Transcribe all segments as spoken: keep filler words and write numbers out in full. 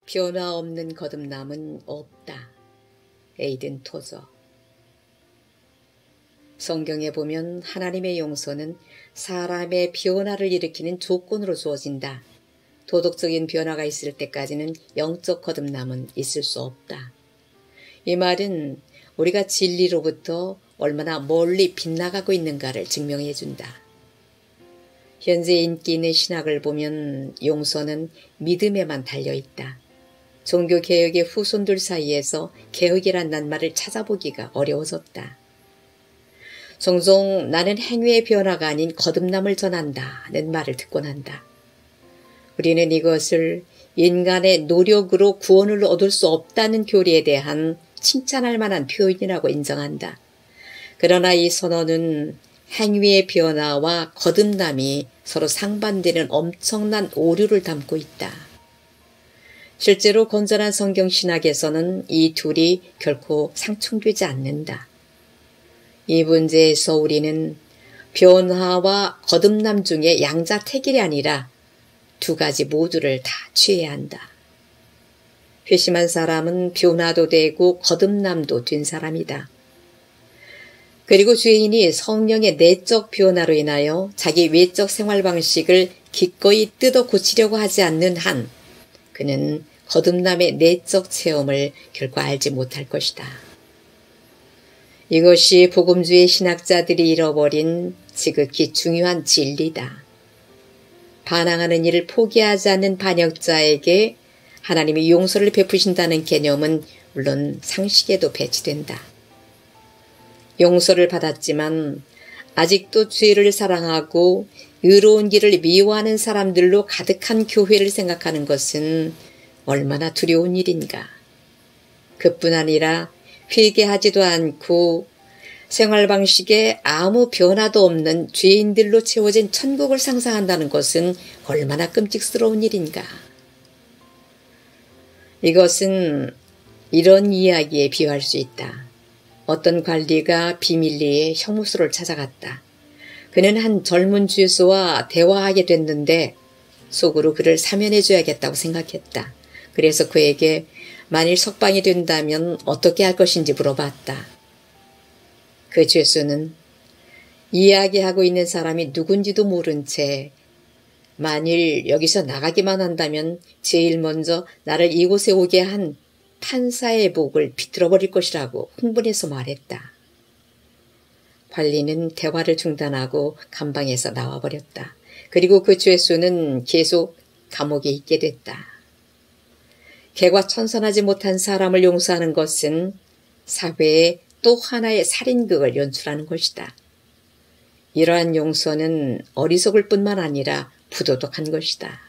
변화 없는 거듭남은 없다. 에이든 토저. 성경에 보면 하나님의 용서는 사람의 변화를 일으키는 조건으로 주어진다. 도덕적인 변화가 있을 때까지는 영적 거듭남은 있을 수 없다. 이 말은 우리가 진리로부터 얼마나 멀리 빗나가고 있는가를 증명해 준다. 현재 인기 있는 신학을 보면 용서는 믿음에만 달려있다. 종교개혁의 후손들 사이에서 개혁이란 낱말을 찾아보기가 어려워졌다. 종종 나는 행위의 변화가 아닌 거듭남을 전한다는 말을 듣곤 한다. 우리는 이것을 인간의 노력으로 구원을 얻을 수 없다는 교리에 대한 칭찬할 만한 표현이라고 인정한다. 그러나 이 선언은 행위의 변화와 거듭남이 서로 상반되는 엄청난 오류를 담고 있다. 실제로 건전한 성경신학에서는 이 둘이 결코 상충되지 않는다. 이 문제에서 우리는 변화와 거듭남 중에 양자택일이 아니라 두 가지 모두를 다 취해야 한다. 회심한 사람은 변화도 되고 거듭남도 된 사람이다. 그리고 죄인이 성령의 내적 변화로 인하여 자기 외적 생활 방식을 기꺼이 뜯어 고치려고 하지 않는 한 그는 거듭남의 내적 체험을 결코 알지 못할 것이다. 이것이 복음주의 신학자들이 잃어버린 지극히 중요한 진리다. 반항하는 일을 포기하지 않는 반역자에게 하나님이 용서를 베푸신다는 개념은 물론 상식에도 배치된다. 용서를 받았지만 아직도 죄를 사랑하고 의로운 길을 미워하는 사람들로 가득한 교회를 생각하는 것은 얼마나 두려운 일인가. 그뿐 아니라 회개하지도 않고 생활 방식에 아무 변화도 없는 죄인들로 채워진 천국을 상상한다는 것은 얼마나 끔찍스러운 일인가. 이것은 이런 이야기에 비유할 수 있다. 어떤 관리가 비밀리에 형무소를 찾아갔다. 그는 한 젊은 죄수와 대화하게 됐는데 속으로 그를 사면해 줘야겠다고 생각했다. 그래서 그에게 만일 석방이 된다면 어떻게 할 것인지 물어봤다. 그 죄수는 이야기하고 있는 사람이 누군지도 모른 채 만일 여기서 나가기만 한다면 제일 먼저 나를 이곳에 오게 한 판사의 목을 비틀어버릴 것이라고 흥분해서 말했다. 관리는 대화를 중단하고 감방에서 나와버렸다. 그리고 그 죄수는 계속 감옥에 있게 됐다. 개과천선하지 못한 사람을 용서하는 것은 사회에 또 하나의 살인극을 연출하는 것이다. 이러한 용서는 어리석을 뿐만 아니라 부도덕한 것이다.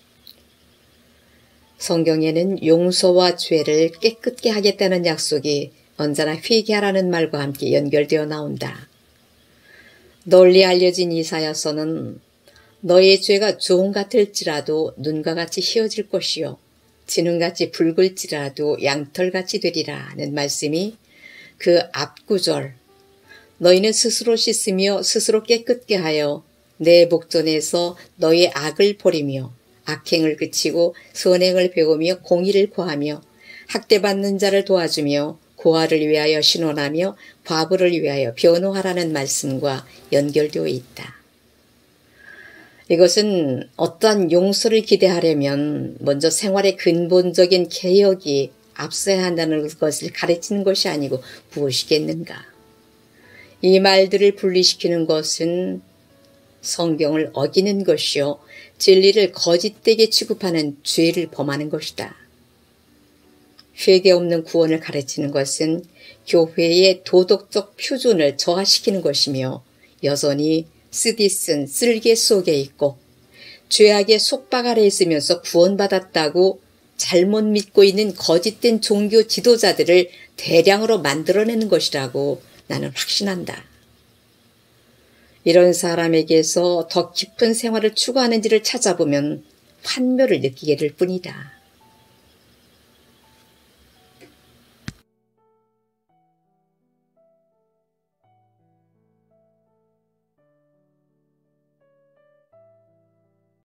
성경에는 용서와 죄를 깨끗게 하겠다는 약속이 언제나 회개하라는 말과 함께 연결되어 나온다. 널리 알려진 이사야서는 너의 죄가 종 같을지라도 눈과 같이 희어질 것이요 진흙같이 붉을지라도 양털같이 되리라는 말씀이 그 앞구절 너희는 스스로 씻으며 스스로 깨끗게 하여 내 목전에서 너의 악을 버리며 악행을 그치고 선행을 배우며 공의를 구하며 학대받는 자를 도와주며 고아를 위하여 신원하며 과부를 위하여 변호하라는 말씀과 연결되어 있다. 이것은 어떠한 용서를 기대하려면 먼저 생활의 근본적인 개혁이 앞서야 한다는 것을 가르치는 것이 아니고 무엇이겠는가. 이 말들을 분리시키는 것은 성경을 어기는 것이요 진리를 거짓되게 취급하는 죄를 범하는 것이다. 회개 없는 구원을 가르치는 것은 교회의 도덕적 표준을 저하시키는 것이며 여전히 쓰디쓴 쓸개 속에 있고 죄악의 속박 아래 있으면서 구원받았다고 잘못 믿고 있는 거짓된 종교 지도자들을 대량으로 만들어내는 것이라고 나는 확신한다. 이런 사람에게서 더 깊은 생활을 추구하는지를 찾아보면 환멸을 느끼게 될 뿐이다.